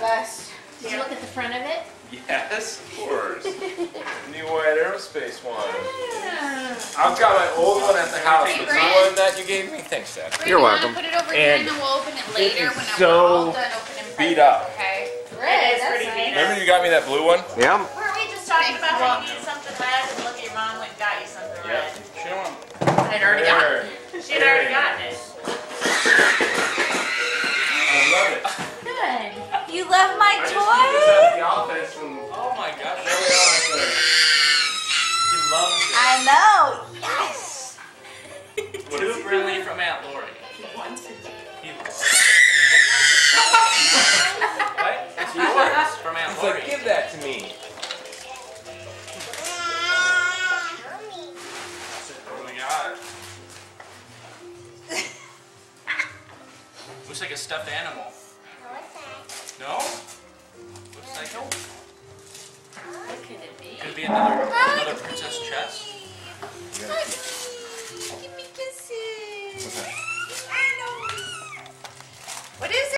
best. Did you look at the front of it? Yes, of course. New White Aerospace one. Yeah. I've got my old one at the house, Hey, but the Brent. one that you gave me, thanks, Dad. You're welcome. Put it over here And and then we'll open it later is when so we're all done opening beat presents, up. okay? Red, It is pretty that's beat nice. Remember you got me that blue one? Yeah. Weren't we just talking about how you need something red and look at your mom went and got you something red? Show him. I had already gotten it. She had already gotten it. I love it. Good. You love my I just toy? picked this up at the office from Oh my gosh. early on. So he loves it. I know. Yes. Too friendly from Aunt Lori. He wants it. What? It's yours from Aunt He's Lori. like, give that to me. Oh my god. Looks like a stuffed animal. No? Looks like it. What could it be? Could it be another princess chest? Give me kisses.